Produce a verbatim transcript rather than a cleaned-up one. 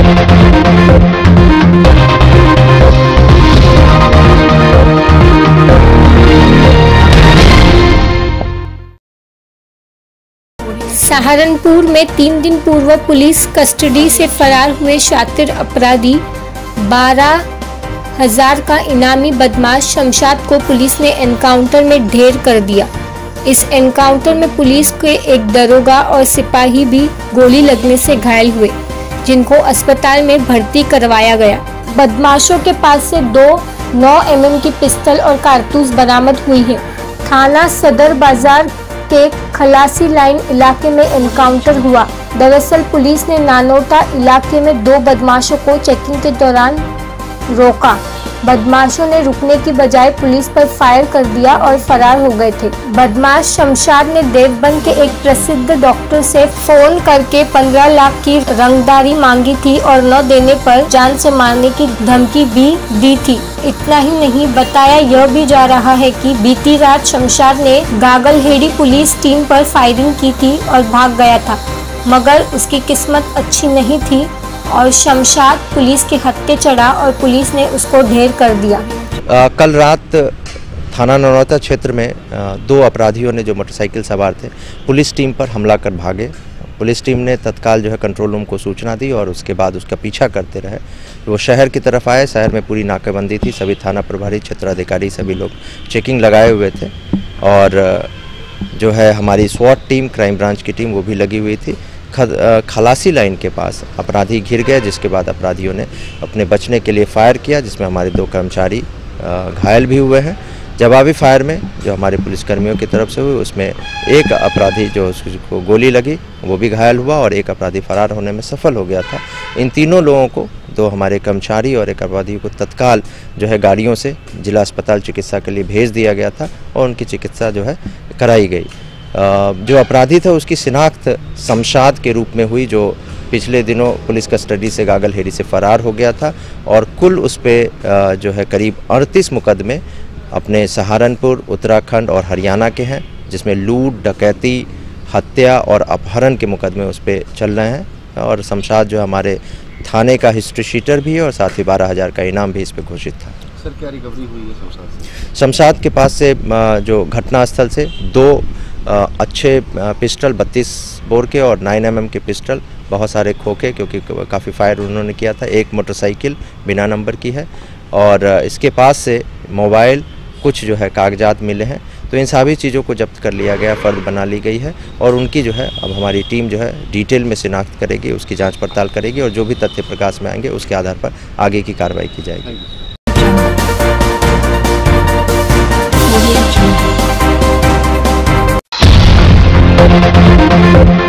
सहारनपुर में तीन दिन पूर्व पुलिस कस्टडी से फरार हुए शातिर अपराधी बारह हजार का इनामी बदमाश शमशाद को पुलिस ने एनकाउंटर में ढेर कर दिया। इस एनकाउंटर में पुलिस के एक दरोगा और सिपाही भी गोली लगने से घायल हुए, जिनको अस्पताल में भर्ती करवाया गया। बदमाशों के पास से दो नौ एम एम की पिस्टल और कारतूस बरामद हुई है। थाना सदर बाजार के खलासी लाइन इलाके में एनकाउंटर हुआ। दरअसल पुलिस ने नानोटा इलाके में दो बदमाशों को चेकिंग के दौरान रोका। बदमाशों ने रुकने की बजाय पुलिस पर फायर कर दिया और फरार हो गए थे। बदमाश शमशाद ने देवबंद के एक प्रसिद्ध डॉक्टर से फोन करके पंद्रह लाख की रंगदारी मांगी थी और न देने पर जान से मारने की धमकी भी दी थी। इतना ही नहीं, बताया यह भी जा रहा है कि बीती रात शमशाद ने गागलहेड़ी पुलिस टीम पर फायरिंग की थी और भाग गया था, मगर उसकी किस्मत अच्छी नहीं थी और शमशाद पुलिस के हत्थे चढ़ा और पुलिस ने उसको ढेर कर दिया। आ, कल रात थाना नौनौता क्षेत्र में आ, दो अपराधियों ने जो मोटरसाइकिल सवार थे पुलिस टीम पर हमला कर भागे। पुलिस टीम ने तत्काल जो है कंट्रोल रूम को सूचना दी और उसके बाद उसका पीछा करते रहे। वो शहर की तरफ आए। शहर में पूरी नाकाबंदी थी, सभी थाना प्रभारी, क्षेत्राधिकारी, सभी लोग चेकिंग लगाए हुए थे और जो है हमारी स्वॉट टीम, क्राइम ब्रांच की टीम वो भी लगी हुई थी। खलासी लाइन के पास अपराधी घिर गए, जिसके बाद अपराधियों ने अपने बचने के लिए फायर किया, जिसमें हमारे दो कर्मचारी घायल भी हुए हैं। जवाबी फायर में जो हमारे पुलिसकर्मियों की तरफ से हुई उसमें एक अपराधी जो उसको गोली लगी वो भी घायल हुआ और एक अपराधी फरार होने में सफल हो गया था। इन तीनों लोगों को, दो हमारे कर्मचारी और एक अपराधी को तत्काल जो है गाड़ियों से जिला अस्पताल चिकित्सा के लिए भेज दिया गया था और उनकी चिकित्सा जो है कराई गई। जो अपराधी था उसकी शिनाख्त शमशाद के रूप में हुई, जो पिछले दिनों पुलिस कस्टडी से गागलहेड़ी से फरार हो गया था और कुल उस पर जो है करीब अड़तीस मुकदमे अपने सहारनपुर, उत्तराखंड और हरियाणा के हैं, जिसमें लूट, डकैती, हत्या और अपहरण के मुकदमे उस पर चल रहे हैं। और शमशाद जो हमारे थाने का हिस्ट्री शीटर भी है और साथ ही बारह हज़ार का इनाम भी इस पर घोषित था। सर, क्या रिकवरी हुई है शमशाद से? शमशाद के पास से जो घटनास्थल से दो अच्छे पिस्टल बत्तीस बोर के और नाइन एम एम के पिस्टल, बहुत सारे खोखे क्योंकि काफ़ी फायर उन्होंने किया था, एक मोटरसाइकिल बिना नंबर की है और इसके पास से मोबाइल, कुछ जो है कागजात मिले हैं। तो इन सभी चीज़ों को जब्त कर लिया गया, फ़र्द बना ली गई है और उनकी जो है अब हमारी टीम जो है डिटेल में शिनाख्त करेगी, उसकी जांच पड़ताल करेगी और जो भी तथ्य प्रकाश में आएंगे उसके आधार पर आगे की कार्रवाई की जाएगी। Thank you.